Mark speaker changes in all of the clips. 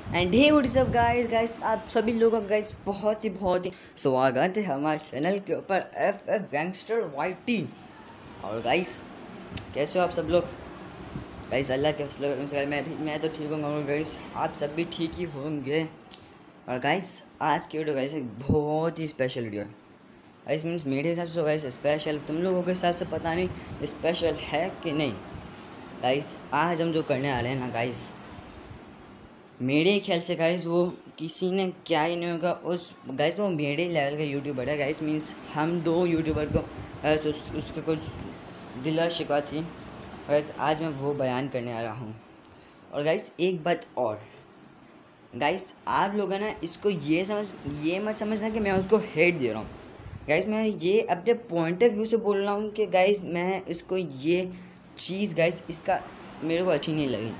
Speaker 1: And hey what is up guys आप सभी लोगों का गाइस बहुत ही स्वागत है हमारे चैनल के ऊपर एफ एफ गैंगस्टर वाई। और गाइस कैसे हो आप सब लोग? गाइस अल्लाह के फजल से मैं तो ठीक हूँ और गाइस आप सब भी ठीक ही होंगे। और गाइस आज की वीडियो गाइस एक बहुत ही स्पेशल वीडियो है। गाइस मीन्स मेरे हिसाब से गाइस स्पेशल, तुम लोगों के हिसाब से पता नहीं स्पेशल है कि नहीं। गाइस आज हम जो करने आ रहे हैं ना गाइस, मेरे ख्याल से गाइस वो किसी ने क्या ही नहीं होगा उस गाइस, वो मेरे लेवल का यूट्यूबर है गाइस। मीन्स हम दो यूट्यूबर को गाइस उसके कुछ दिला शिकवा थी गाइस, आज मैं वो बयान करने आ रहा हूँ। और गाइस एक बात और गाइस, आप लोग है ना इसको ये मत समझना कि मैं उसको हेट दे रहा हूँ गाइस। मैं ये अपने पॉइंट ऑफ व्यू से बोल रहा हूँ कि गाइस मैं इसको ये चीज़ गाइस इसका मेरे को अच्छी नहीं लगी,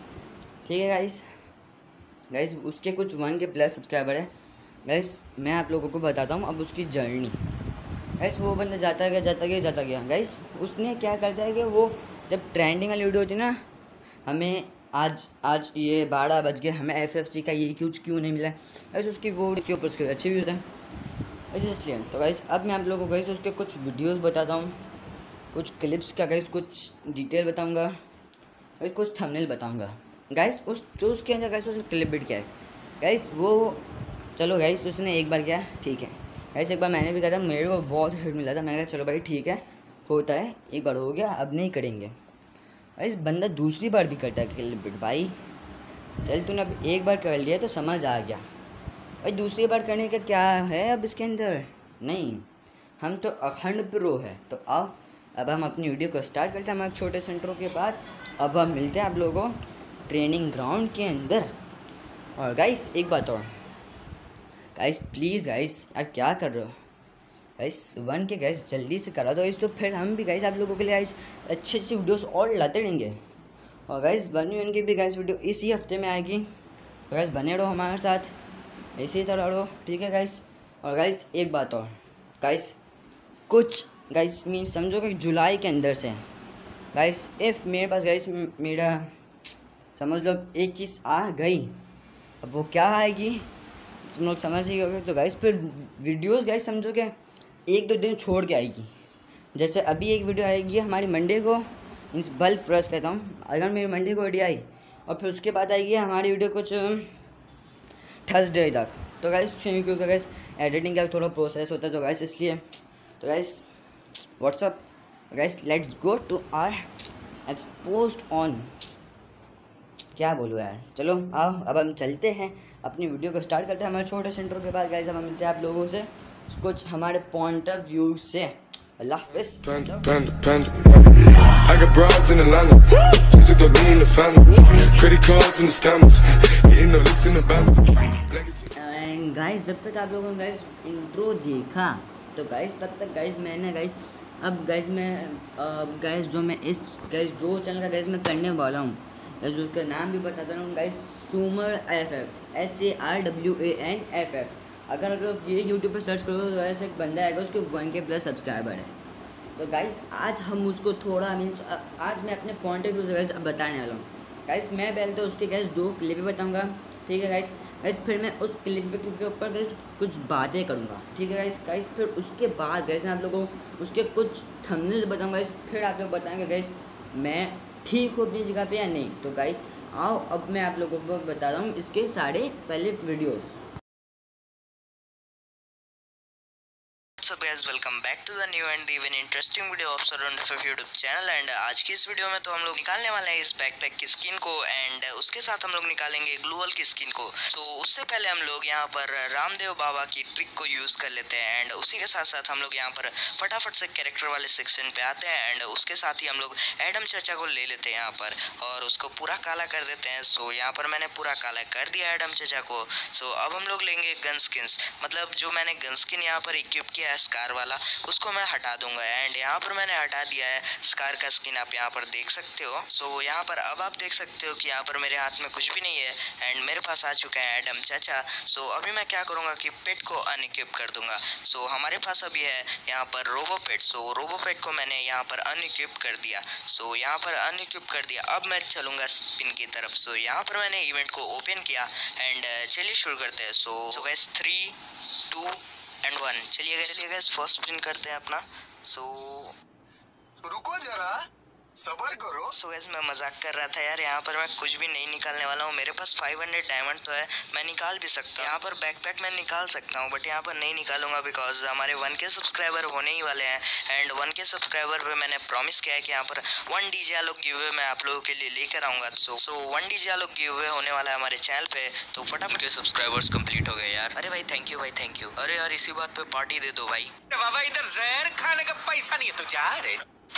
Speaker 1: ठीक है गाइस। गाइस उसके कुछ 1K प्लस सब्सक्राइबर है गाइस। मैं आप लोगों को बताता हूँ अब उसकी जर्नी। गाइस वो बंदा जाता गया गाइस। उसने क्या करता है कि वो जब ट्रेंडिंग वाली वीडियो होती है ना, हमें आज ये 12 बज गए, हमें FFC का ये क्यों नहीं मिला गाइस, उसकी वो के ऊपर उसके अच्छे व्यूज़ हैं ऐसे, इसलिए। तो गाइस अब मैं आप लोगों को गाइस उसके कुछ वीडियोज़ बताता हूँ, कुछ क्लिप्स का गाइस कुछ डिटेल बताऊँगा गाइस, कुछ थंबनेल बताऊँगा गाइस। उसके अंदर गाइस उसने क्लिप बिट किया है गाइस। वो चलो गाइस उसने एक बार किया, ठीक है गाइस। एक बार मैंने भी कहा था, मेरे को बहुत हिट मिला था, मैंने कहा चलो भाई ठीक है, होता है, एक बार हो गया, अब नहीं करेंगे गाइस। बंदा दूसरी बार भी करता है क्लिप बिट। भाई चल तूने अब एक बार कर लिया तो समझ आ गया भाई, दूसरी बार करने का क्या है अब इसके अंदर। नहीं, हम तो अखंड प्रो है। तो आओ अब हम अपनी वीडियो को स्टार्ट करते हैं हमारे छोटे सेंटरों के बाद। अब हम मिलते हैं आप लोगों को ट्रेनिंग ग्राउंड के अंदर। और गाइस एक बात और गाइस, प्लीज़ गाइस यार क्या कर रहे हो गाइस, 1K गाइस जल्दी से करा दो इस, तो फिर हम भी गाइस आप लोगों के लिए गाइस अच्छी वीडियोस और लाते रहेंगे। और गाइस 1K भी गाइस वीडियो इसी हफ्ते में आएगी, तो गाइस बने रहो हमारे साथ, इसी तरह रहो, ठीक है गाइस। और गाइस एक बात और गाइस, कुछ गाइस मीन्स समझो कि जुलाई के अंदर से गाइस इफ़ मेरे पास गाइस मेरा समझ लो एक चीज़ आ गई, अब वो क्या आएगी तुम लोग समझ ही होगे। तो गाइस फिर वीडियोस गाइस समझो कि 1-2 दिन छोड़ के आएगी। जैसे अभी एक वीडियो आएगी हमारी मंडे को, मीन्स बल्ब फ्रस कहता हूँ, अगर मेरी मंडे को वीडियो आई और फिर उसके बाद आएगी हमारी वीडियो कुछ थर्सडे तक। तो गाइस क्योंकि गाइस एडिटिंग का थोड़ा प्रोसेस होता है, तो गाइस इसलिए। तो guys what's up guys, let's go to our exposed on, क्या बोलूँ यार। चलो आओ अब हम चलते हैं, अपनी वीडियो को स्टार्ट करते हैं हमारे छोटे सेंटर के बाद गाइस। अब हम मिलते हैं आप लोगों से कुछ हमारे पॉइंट ऑफ व्यू से। अल्लाह हाफिज़। I got broads in Atlanta, just to lean in the family, credit cards and the scammers, hitting the licks in the band. And guys जब तक आप लोगों ने गाइस इंट्रो देखा तो गाइस तब तक गाइस मैंने गाइस अब गाइस मैं गाइस जो मैं इस गाइस जो चैनल का गाइस मैं करने वाला हूँ गाइस, उसका नाम भी बताता हूँ गाइस, सूमर FF, SARWANFF। अगर आप लोग ये यूट्यूब पे सर्च करोगे तो ऐसे एक बंदा आएगा, उसके 1K प्लस सब्सक्राइबर है। तो गाइस आज हम उसको थोड़ा मीन्स आज मैं अपने पॉइंट ऑफ व्यू से गाइस अब बताने वाला हूँ गाइस। मैं पहले तो उसके गाइस 2 क्लिप बताऊँगा, ठीक है गाइस। फिर मैं उस क्लिप के ऊपर गाइस कुछ बातें करूँगा, ठीक है गाइस। फिर उसके बाद गाइस मैं आप लोगों को उसके कुछ थंबनेल्स बताऊँगा गाइस, फिर आप लोग बताएंगे गाइस मैं ठीक हो अपनी जगह पे या नहीं। तो गाइस आओ अब मैं आप लोगों को बता रहा हूँ इसके सारे पहले videos.
Speaker 2: So guys, welcome back to the new and even interesting video of Surround FF YouTube channel। And आज की इस वीडियो में तो हम लोग निकालने वाले हैं इस बैकपैक की स्किन को, एंड उसके साथ हम लोग निकालेंगे ग्लूअल की स्किन को। तो उससे पहले हम लोग यहाँ पर रामदेव बाबा की ट्रिक को यूज कर लेते हैं, एंड उसी के साथ साथ हम लोग यहाँ पर फटाफट से कैरेक्टर वाले सेक्शन पे आते हैं, एंड उसके साथ ही हम लोग एडम चाचा को ले लेते हैं यहाँ पर और उसको पूरा काला कर देते हैं। सो यहाँ पर मैंने पूरा काला कर दिया एडम चाचा को। सो अब हम लोग लेंगे गन स्किन्स, मतलब जो मैंने गन स्किन यहाँ पर इक्विप किया है स्कार वाला, उसको मैं हटा दूंगा। एंड यहाँ पर मैंने हटा दिया है स्कार का स्किन, आप यहाँ पर देख सकते हो। सो यहाँ पर अब आप देख सकते हो कि यहाँ पर मेरे हाथ में कुछ भी नहीं है एंड मेरे पास आ चुका है एडम चाचा। सो अभी मैं क्या करूँगा कि पेट को अनइक्विप कर दूंगा। सो हमारे पास अभी है यहाँ पर रोबोपेट। सो रोबोपेट को मैंने यहाँ पर अनइक्विप कर दिया। सो यहाँ पर अनइक्विप कर दिया। अब मैं चलूँगा स्पिन की तरफ। सो यहाँ पर मैंने इवेंट को ओपन किया एंड चलिए शुरू करते हैं। सो गाइस 3, 2 एंड 1 चलिए गाइस फर्स्ट स्पिन करते हैं अपना। सो
Speaker 3: रुको जरा, सबर करो।
Speaker 2: सो गाइस मैं मजाक कर रहा था यार, यहाँ पर मैं कुछ भी नहीं निकालने वाला हूँ। मेरे पास 500 डायमंड तो है, मैं निकाल भी सकता हूँ। यहाँ पर बैकपैक मैं निकाल सकता हूँ, बट यहाँ पर नहीं निकालूंगा बिकॉज हमारे 1K सब्सक्राइबर होने ही वाले हैं। एंड 1K सब्सक्राइबर पे मैंने प्रॉमिस किया है कि यहाँ पर 1 डीजे आलोक गिव अवे मैं आप लोगों के लिए लेकर आऊंगा। So 1 DJ Alok give away होने वाला है हमारे चैनल पे, तो फटाफट से सब्सक्राइबर्स कंप्लीट हो गए यार। अरे भाई थैंक यू भाई, थैंक यू। अरे यार इसी बात पे पार्टी दे दो भाई।
Speaker 3: बाबा इधर जहर खाने का पैसा नहीं है तो जा रे।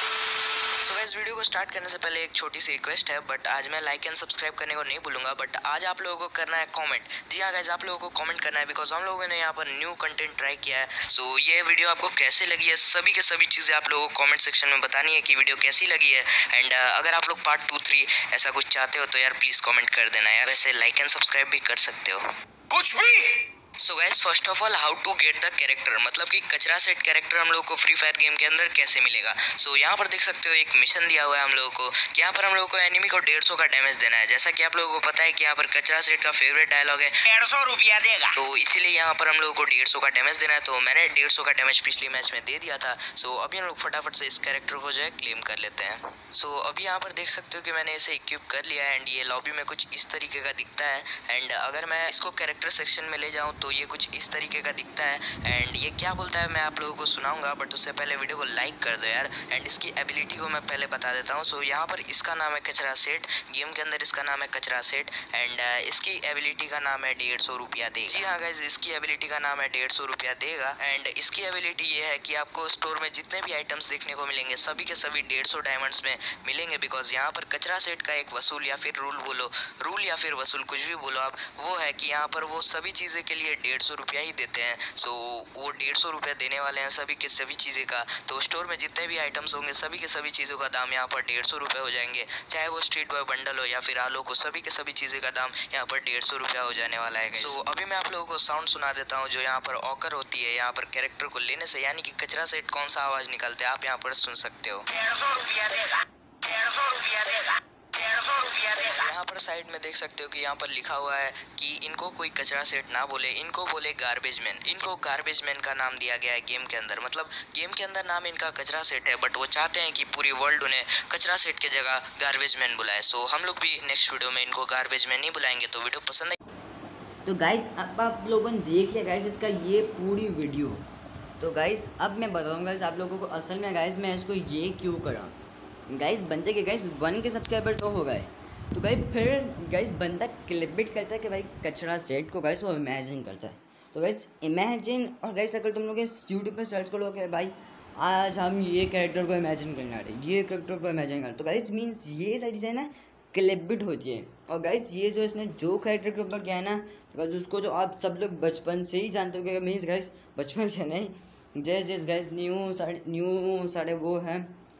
Speaker 2: सो गाइस वीडियो को स्टार्ट करने से पहले एक छोटी सी रिक्वेस्ट है, बट आज मैं लाइक एंड सब्सक्राइब करने को नहीं भूलूंगा, बट आज आप लोगों को करना है कमेंट। जी हाँ गाइस, आप लोगों को कमेंट करना है बिकॉज हम लोगों ने यहाँ पर न्यू कंटेंट ट्राई किया है। सो ये वीडियो आपको कैसे लगी है, सभी के सभी चीज़ें आप लोगों को कमेंट सेक्शन में बतानी है कि वीडियो कैसी लगी है। एंड अगर आप लोग पार्ट 2, 3 ऐसा कुछ चाहते हो तो यार प्लीज़ कमेंट कर देना यार। वैसे लाइक एंड सब्सक्राइब भी कर सकते हो।
Speaker 3: कुछ भी।
Speaker 2: So guys first of all how to get the character, मतलब कि कचरा सेट कैरेक्टर हम लोग को फ्री फायर गेम के अंदर कैसे मिलेगा। सो यहाँ पर देख सकते हो एक मिशन दिया हुआ है हम लोगों को कि यहाँ पर हम लोगों को एनिमी को 150 का डैमेज देना है। जैसा कि आप लोगों को पता है कि यहाँ पर कचरा सेट का फेवरेट डायलॉग है
Speaker 3: 150 रुपया देगा,
Speaker 2: तो इसीलिए यहाँ पर हम लोगों को 150 का डैमेज देना है। तो मैंने 150 का डैमेज पिछली मैच में दे दिया था। सो अभी हम लोग फटाफट से इस कैरेक्टर को जो है क्लेम कर लेते हैं। सो अभी यहाँ पर देख सकते हो कि मैंने इसे इक्विप कर लिया है एंड ये लॉबी में कुछ इस तरीके का दिखता है। एंड अगर मैं इसको कैरेक्टर सेक्शन में ले जाऊँ तो ये कुछ इस तरीके का दिखता है। एंड ये क्या बोलता है मैं आप लोगों को सुनाऊंगा, बट उससे पहले वीडियो को लाइक कर दो यार। एंड इसकी एबिलिटी को मैं पहले बता देता हूँ। सो यहाँ पर इसका नाम है कचरा सेट, गेम के अंदर इसका नाम है कचरा सेट। एंड इसकी एबिलिटी का नाम है 150 रुपया देगा। जी हाँ गाइस, इसकी एबिलिटी का नाम है 150 रुपया देगा। एंड इसकी एबिलिटी ये है कि आपको स्टोर में जितने भी आइटम्स देखने को मिलेंगे सभी के सभी 150 डायमंड्स में मिलेंगे। बिकॉज यहाँ पर कचरा सेट का एक वसूल या फिर रूल या फिर वसूल कुछ भी बोलो आप, वो है कि यहाँ पर वो सभी चीज़ें के लिए 150 रुपया ही देते हैं। सो वो 150 रुपया देने वाले हैं सभी के सभी चीज़ें का। तो स्टोर में जितने भी आइटम्स होंगे सभी के सभी चीज़ों का दाम यहाँ पर 150 रुपये हो जाएंगे। चाहे वो स्ट्रीट बॉय बंडल हो या फिर आलोक हो, सभी के सभी चीज़ें का दाम यहाँ पर 150 रुपया हो जाने वाला है। सो अभी मैं आप लोगों को साउंड सुना देता हूँ जो यहाँ पर ऑकर होती है यहाँ पर कैरेक्टर को लेने से, यानी कि कचरा सेट कौन सा आवाज़ निकालते हैं आप यहाँ पर सुन सकते हो।
Speaker 3: 150 रुपया देगा, 150 रुपया देगा, 150 रुपया देगा।
Speaker 2: यहाँ पर साइड में देख सकते हो कि यहाँ पर लिखा हुआ है कि इनको कोई कचरा सेट ना बोले, इनको बोले गार्बेज मैन। इनको गार्बेज मैन का नाम दिया गया है गेम के अंदर, मतलब गेम के अंदर नाम इनका कचरा सेट है, बट वो चाहते हैं कि पूरी वर्ल्ड उन्हें कचरा सेट की जगह गार्बेज मैन बुलाए। सो हम लोग भी नेक्स्ट वीडियो में इनको गार्बेज मैन ही बुलाएंगे। तो वीडियो पसंद आई
Speaker 1: तो गाइस अब आप लोगों ने देख लिया गाइस इसका ये पूरी वीडियो। तो गाइस अब मैं बताऊँगा गाइस आप लोगों को असल में गाइस मैं इसको ये क्यों करा। गाइस बनते के गाइस 1K सब्सक्राइबर तो हो गए, तो गाइस फिर गाइस बंदा क्लिपबिट करता है कि भाई कचरा सेट को गाइस वो इमेजिन करता है। तो गाइस इमेजिन, और गाइस अगर तुम लोग यूट्यूब पे सर्च करोगे भाई आज हम ये कैरेक्टर को इमेजिन करना है, ये कैरेक्टर को इमेजिन करना, तो गाइस मीन्स ये सारी चीज़ें ना क्लिपबिट होती है। और गाइस ये जो इसने जो कैरेक्टर के ऊपर किया है ना, गाइस उसको तो आप सब लोग बचपन से ही जानते हो। मीन्स गाइस बचपन से नहीं, जैसे गाइस न्यू साढ़े वो हैं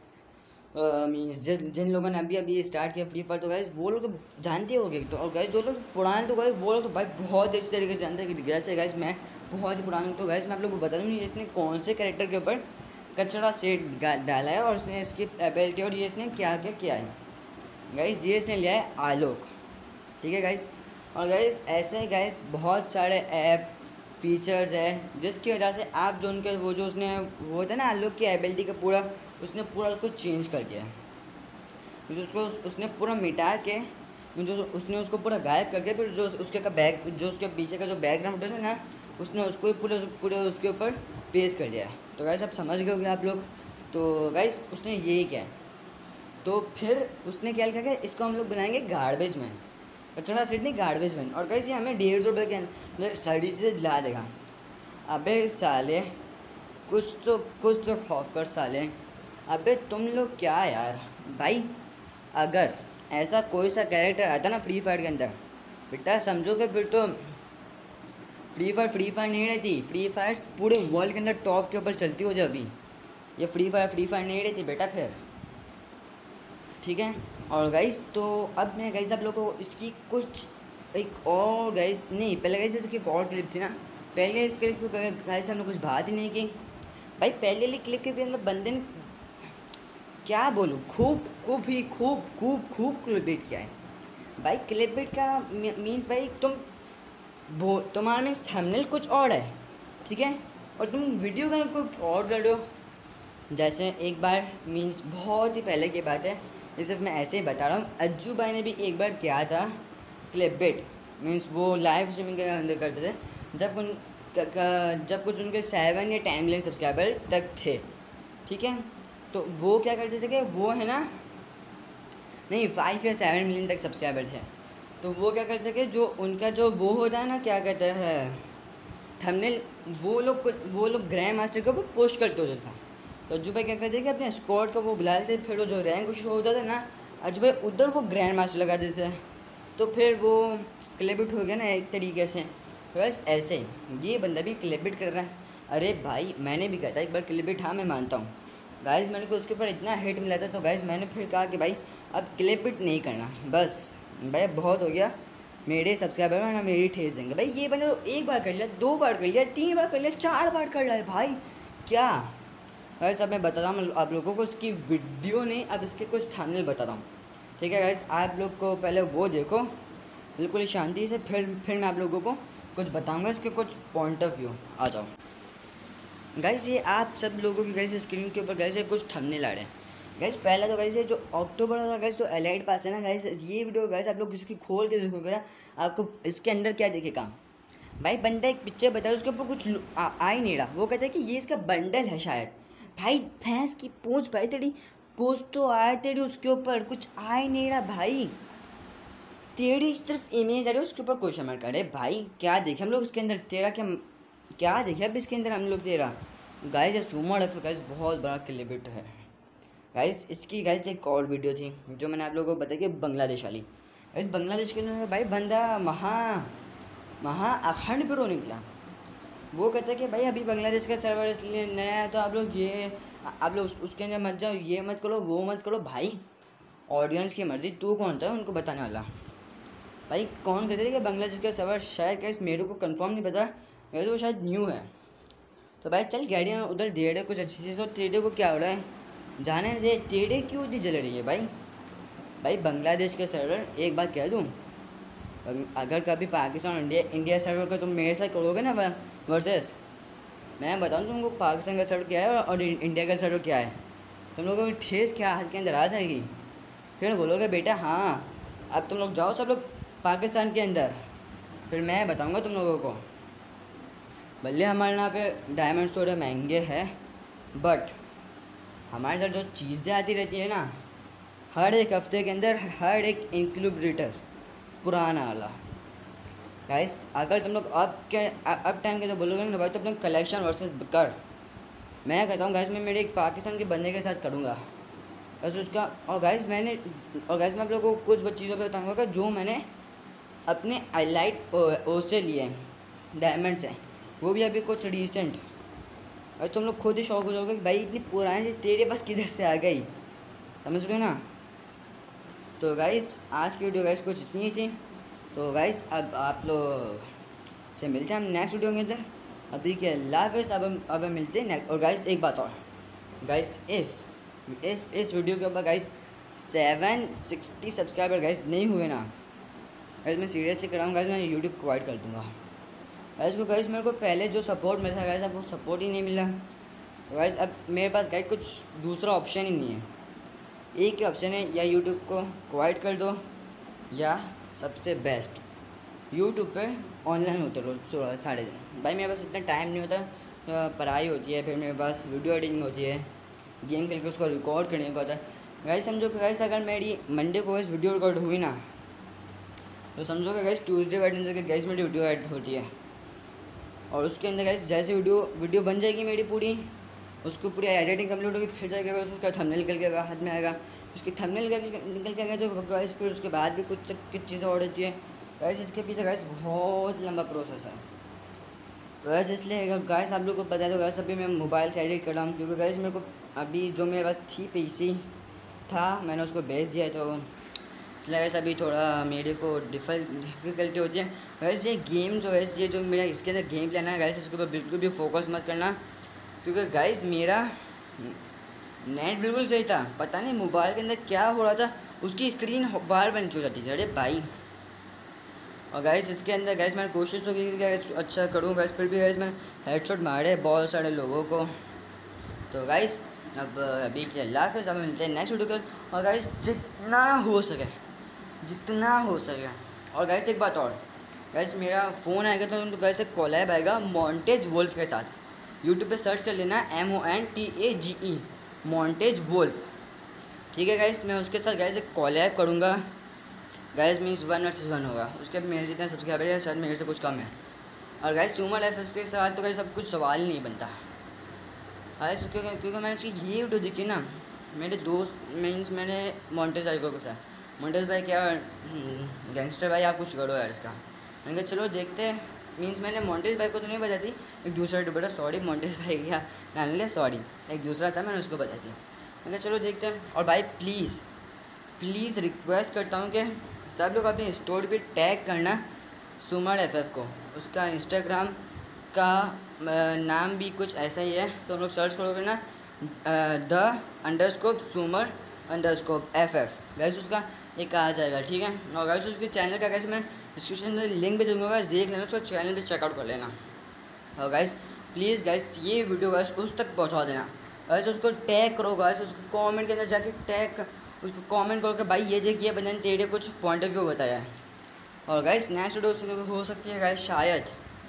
Speaker 1: मीन्स जिन लोगों ने अभी स्टार्ट किया फ्री फायर, तो गाइस वो लोग जानते होंगे। तो और गाइस जो लोग पुराने तो गाइस वो लोग तो भाई बहुत अच्छी तरीके से जानते हैं कि जैसे गाइस मैं बहुत ही पुराना हूँ। तो गाइस मैं आप लोगों को बता दूँ इसने कौन से कैरेक्टर के ऊपर कचरा सेट डाला है और इसने इसकी एबिलिटी और ये इसने क्या क्या किया है। गाइस ये इसने लिया है आलोक, ठीक है गाइस। और गाइस ऐसे गाइस बहुत सारे ऐप फीचर्स है जिसकी वजह से आप जो उनके वो जो उसने वो होता है ना आलोक की एबिलिटी का पूरा उसको चेंज कर दिया है। जो उसने पूरा मिटा के जो उसने उसको पूरा गायब करके फिर जो उसके का बैक जो उसके पीछे का जो बैकग्राउंड होता है ना उसने उसको पूरे उसके ऊपर पेश कर दिया है। तो गाइस आप समझ गए होंगे आप लोग। तो गाइस उसने यही किया है। तो फिर उसने क्या लिखा कि इसको हम लोग बनाएंगे गार्बेज मैन, कचरा सेट नहीं गार्बेज मैन। और गाइस ये हमें 150 रुपये के अंदर सारी चीज़ें दिला देगा। अबे साले कुछ तो खौफ कर साले। अबे तुम लोग क्या यार भाई, अगर ऐसा कोई सा कैरेक्टर आता ना फ्री फायर के अंदर बेटा समझो कि फिर तो फ्री फायर नहीं रहती, फ्री फायर पूरे वर्ल्ड के अंदर टॉप के ऊपर चलती हो जो अभी। ये फ्री फायर नहीं रहती बेटा फिर, ठीक है। और गाइस तो अब मैं गाइस आप लोगों को इसकी कुछ एक और गाइस नहीं, पहले गाइस इसकी एक और क्लिप थी ना, पहले क्लिप को गाइस हमने कुछ बात ही नहीं की भाई। पहले वाली क्लिप के अंदर बंदे ने क्या बोलूँ, खूब क्लिप बीट किया है भाई। क्लिप बीट का मीन्स भाई तुम्हारा मीन्स थंबनेल कुछ और है, ठीक है, और तुम वीडियो का कुछ और कर रहे हो। जैसे एक बार मीन्स बहुत ही पहले की बात है, ये सिर्फ मैं ऐसे ही बता रहा हूँ, अज्जू भाई ने भी एक बार किया था क्लिप बीट, मीन्स वो लाइव स्ट्रीमिंग के अंदर करते थे जब कुछ उनके 7 या 10 मिलियन सब्सक्राइबर तक थे, ठीक है। तो वो क्या करते थे कि वो है ना, नहीं 5 या 7 मिलियन तक सब्सक्राइबर थे, तो वो क्या करते थे कि जो उनका जो वो होता है ना, क्या कहते हैं थंबनेल, वो लोग ग्रैंड मास्टर के ऊपर पोस्ट करते होते था। तो अज्जू भाई क्या करते थे कि अपने स्क्वाड का वो बुला लेते, फिर वो जो रैंक शो होता था ना, अज्जू भाई उधर वो ग्रैंड मास्टर लगा देते थे, तो फिर वो क्लिपिट हो गया ना एक तरीके से। बस ऐसे ही ये बंदा भी क्लिपिट कर रहा है। अरे भाई मैंने भी कहा था एक बार क्लिपिट, हाँ मैं मानता हूँ गाइस, मैंने को उसके ऊपर इतना हेट मिला था, तो गाइस मैंने फिर कहा कि भाई अब क्लिपिट नहीं करना, बस भाई बहुत हो गया, मेरे सब्सक्राइबर में ना मेरी ठेस देंगे भाई। ये बंदा एक बार कर लिया, 2 बार कर लिया, 3 बार कर लिया, 4 बार कर रहा है भाई, क्या गाइस। अब मैं बता रहा हूँ आप लोगों को, इसकी वीडियो नहीं, अब इसके कुछ थंबनेल बताता हूँ, ठीक है गाइस। आप लोग को पहले वो देखो बिल्कुल शांति से, फिर मैं आप लोगों को कुछ बताऊँगा इसके कुछ पॉइंट ऑफ व्यू। आ जाओ गाइस, ये आप सब लोगों की गाइस स्क्रीन के ऊपर गाइस कुछ थंबनेल आ रहे हैं गाइस। पहला तो गाइस ये जो अक्टूबर वाला गाइस तो एलाइट पास है ना गाइस, ये वीडियो गाइस आप लोग इसकी खोल के देखोगे ना, आपको इसके अंदर क्या दिखेगा भाई, बंदा एक पिक्चर बताया उसके ऊपर कुछ आ ही नहीं रहा, वो कहता है कि ये इसका बंडल है शायद। भाई भैंस की पूंछ भाई, तेरी पूंछ तो आए तेरी, उसके ऊपर कुछ आ ही नहीं रहा भाई, तेरी सिर्फ इमेज आ रही है, उसके ऊपर क्वेश्चन मार्क करे भाई। क्या देखे हम लोग उसके अंदर, तेरा क्या देखे अब इसके अंदर हम लोग तेरा गाइस। ये सुमर गाइस बहुत बड़ा क्लिपिट है गाइस। इसकी गाइस एक और वीडियो थी जो मैंने आप लोगों को बताई कि बांग्लादेश वाली गाइस, बांग्लादेश के अंदर भाई बंदा महा अखंड प्रो निकला। वो कहता है कि भाई अभी बांग्लादेश का सर्वर इसलिए नया है, तो आप लोग उसके अंदर मत जाओ, ये मत करो वो मत करो भाई, ऑडियंस की मर्ज़ी, तू कौन था उनको बताने वाला भाई। कौन कहते थे कि बांग्लादेश का सर्वर शायद गाइस, मेरे को कंफर्म नहीं पता गाइस, वो शायद न्यू है। तो भाई चल गाड़ियाँ उधर दे रहे कुछ अच्छी चीज़, तो तेरे को क्या हो रहा है, जाने दे, तेरे क्यों नहीं जल रही है भाई बांग्लादेश के सर्वर। एक बात कह दूँ, अगर कभी पाकिस्तान इंडिया सर्वर का तुम मेरे साथ करोगे ना वर्सेस, मैं बताऊँ तुमको पाकिस्तान का सर्वर क्या है और इंडिया का सर्वर क्या है, तुम लोगों की ठेस क्या हाथ के अंदर आ जाएगी। फिर बोलोगे बेटा हाँ अब तुम लोग जाओ सब लोग पाकिस्तान के अंदर, फिर मैं बताऊँगा तुम लोगों को। भले हमारे यहाँ पे डायमंड्स थोड़े महंगे हैं, बट हमारे साथ जो चीज़ें आती रहती है ना, हर एक हफ्ते के अंदर हर एक इंक्यूबेटर पुराना वाला गाइस। अगर तुम लोग अब टाइम के तो बोलोगे ना भाई, तो अपने कलेक्शन वर्सेस कर, मैं कहता हूँ गाइस मैं मेरे एक पाकिस्तान के बंदे के साथ करूँगा बस उसका। और गाइस मैं आप लोगों को कुछ चीज़ों पे बताऊँगा जो मैंने अपने हाईलाइट उससे लिए हैं, डायमंड्स हैं, वो भी अभी कुछ रिसेंट। और तुम लोग खुद ही शौक हो जाओगे कि भाई इतनी पुरानी चीज़ तेरे पास किधर से आ गई, समझ रहे हो ना। तो गाइस आज की वीडियो गाइस कुछ इतनी ही थी। तो गाइस अब आप लोग से मिलते हैं हम नेक्स्ट वीडियो के अंदर, अभी के अल्लाह हाफ़िज़। अब हम मिलते हैं नेक्स्ट। और गाइस एक बात और गाइस, इफ़ इस वीडियो के ऊपर गाइस 760 सब्सक्राइबर गाइस नहीं हुए ना गाइस, मैं सीरियसली कर रहा हूँ गाइस, मैं यूट्यूब प्रोवाइड कर दूँगा गाइस को। गाइस मेरे को पहले जो सपोर्ट मिला था गाइस, अब वो सपोर्ट ही नहीं मिला। तो गाइस अब मेरे पास गाइस कुछ दूसरा ऑप्शन ही नहीं है, एक ही ऑप्शन है, या यूट्यूब को प्रोवाइड कर दो, या सबसे बेस्ट यूट्यूब पे ऑनलाइन होते रहो 16 दिन। भाई मेरे पास इतना टाइम नहीं होता, पढ़ाई होती है, फिर मेरे पास वीडियो एडिटिंग होती है, गेम खेल के उसको रिकॉर्ड करने का होता है गाइस। समझो कि गाइस अगर मेरी मंडे को गाइस वीडियो रिकॉर्ड हुई ना, तो समझो कि गाइस ट्यूसडे वेडनेसडे के गाइस मेरी वीडियो एडिट होती है, और उसके अंदर गाइस जैसे वीडियो बन जाएगी मेरी पूरी, उसको पूरी एडिटिंग कंप्लीट होगी, फिर जाएगा उसका थंबनेल निकल के हाथ में आएगा, उसकी थंबनेल निकल के आएगा, तो गाइस फिर उसके बाद भी कुछ चीज़ें और होती है गाइस। इसके पीछे गाइस बहुत लंबा प्रोसेस है, वैसे इसलिए गाइस आप लोगों को बता दो गाइस, अभी मैं मोबाइल से एडिट कर रहा हूँ क्योंकि गाइस मेरे को अभी जो मेरे पास थी पीसी था मैंने उसको बेच दिया है, तो गाइस अभी थोड़ा मेरे को डिफ़िकल्टी होती है। वैसे ये गेम जो है ये जो मेरा इसके अंदर गेम प्लान है गाइस, इसके ऊपर बिल्कुल भी फोकस मत करना क्योंकि गाइस मेरा नेट बिल्कुल सही था, पता नहीं मोबाइल के अंदर क्या हो रहा था, उसकी स्क्रीन बार बन हो जाती थी। अरे भाई, और गाइस इसके अंदर गाइस मैंने कोशिश तो की कि गाइस अच्छा करूँ गाइस, फिर भी गाइस मैंने हेडशॉट मारे बहुत सारे लोगों को। तो गाइस अब अभी के अल्लाह हाफ़िज़, अब मिलते हैं नेक्स्ट वीडियो के। और गाइस जितना हो सके और गाइस एक बात और, गाइस मेरा फ़ोन आएगा तो गाइस एक कोलैब आएगा मॉन्टेज वोल्फ के साथ, यूट्यूब पे सर्च कर लेना MONTAGE मॉन्टेज वोल्फ, ठीक है गाइस। मैं उसके साथ गाइस एक कोलैब करूँगा गाइस, मीन्स 1 वर्सेस 1 होगा, उसके मेरे जितने सब्सक्राइबर है शायद मेरे से कुछ कम है। और गाइस सुमर FS के साथ तो गाइस सब कुछ सवाल ही नहीं बनता गाइस, क्योंकि मैंने उसकी ये वीडियो देखी ना, मेरे दोस्त मीन्स मैंने मॉन्टेज भाई को पूछा, मॉन्टेज भाई क्या गैंगस्टर भाई आप कुछ करो यार इसका, मैंने कहा चलो देखते हैं। मीन्स मैंने मॉन्टेज भाई को तो नहीं बताती, एक दूसरा बेटा सॉरी मॉन्टेज भाई क्या नाम लिया, सॉरी एक दूसरा था, मैंने उसको बताती। मैंने कहा चलो देखते हैं। और भाई प्लीज़ रिक्वेस्ट करता हूँ कि सब लोग अपनी स्टोरी पे टैग करना सुमर FF को, उसका इंस्टाग्राम का नाम भी कुछ ऐसा ही है, तो हम लोग सर्च करोगे ना _sumer_FF गाइस उसका एक आ जाएगा, ठीक है। और गाइस उसके चैनल का गाइस मैं डिस्क्रिप्शन में लिंक भी दूँगा गाइस, देख लेना, उसका चैनल भी चेकआउट कर लेना। और गाइस प्लीज़ गाइस ये वीडियो गाइस उस तक पहुँचा देना गाइस, उसको टैग करो गाइस, उसको कमेंट के अंदर जाके टैग उसको कमेंट करो कि भाई ये देखिए बंदे ने तेरे कुछ पॉइंट ऑफ व्यू बताया है। और गाइस नेक्स्ट वीडियो हो सकती है गाइस शायद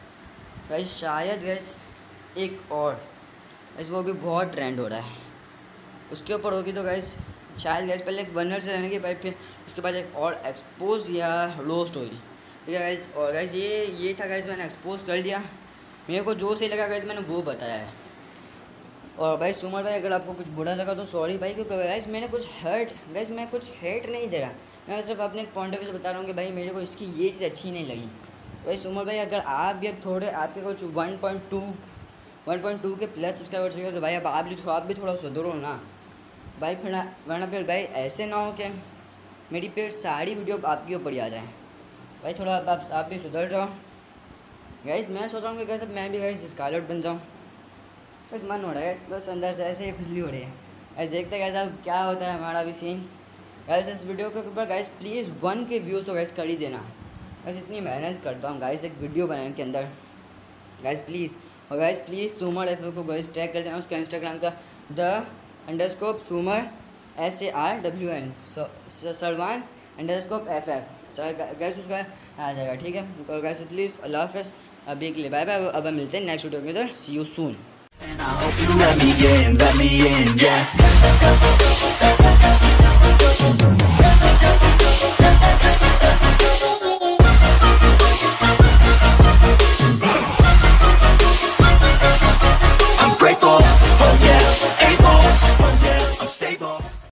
Speaker 1: गाइस एक और गाइस वो भी बहुत ट्रेंड हो रहा है उसके ऊपर होगी, तो गाइस शायद गाइस पहले एक बनर से रहने के बाद फिर उसके बाद एक और एक्सपोज या रोस्ट होगी, ठीक है गाइस। और गाइस ये था गाइस, मैंने एक्सपोज कर दिया, मेरे को जो सही लगा गाइस मैंने वो बताया है। और भाई सुमर भाई अगर आपको कुछ बुरा लगा तो सॉरी भाई, क्योंकि गाइस मैं कुछ हेट नहीं दे रहा, मैं सिर्फ अपने एक पॉइंट ऑफ व्यू से बता रहा हूँ कि भाई मेरे को इसकी ये चीज़ अच्छी नहीं लगी। भाई सुमर भाई अगर आप भी अब थोड़े आपके कुछ 1.2 के प्लस सब्सक्राइबर चाहिए तो भाई अब आप भी थोड़ा सुधरो ना भाई, वरना फिर भाई ऐसे ना हो कि मेरी फिर सारी वीडियो आपके ऊपर ही आ जाए भाई, थोड़ा आप भी सुधर जाओ गाइस। मैं सोच रहा हूँ कि गाइस मैं भी गाइस स्कारलेट बन जाऊँ, बस मन हो रहा है बस अंदर से ऐसे ही खुजली हो रही है गाइस, देखते गाइस अब क्या होता है हमारा भी सीन गाइस। इस वीडियो के ऊपर गाइस प्लीज़ 1 के व्यूज़ तो गाइस कर ही देना, बस इतनी मेहनत करता हूँ गाइस एक वीडियो बनाने के अंदर गाइस प्लीज़। और गाइस प्लीज़ सुमर FF को गाइस टैग कर देना, उसका इंस्टाग्राम का _sumer SARWN Sarwan _FF guys उसका आ जाएगा, ठीक है। और गाइस प्लीज़ अल्लाह हाफ़िज़, अभी के लिए बाय बाय, अब मिलते हैं नेक्स्ट वीडियो के अंदर, see you soon.
Speaker 4: And I hope you let me in, yeah.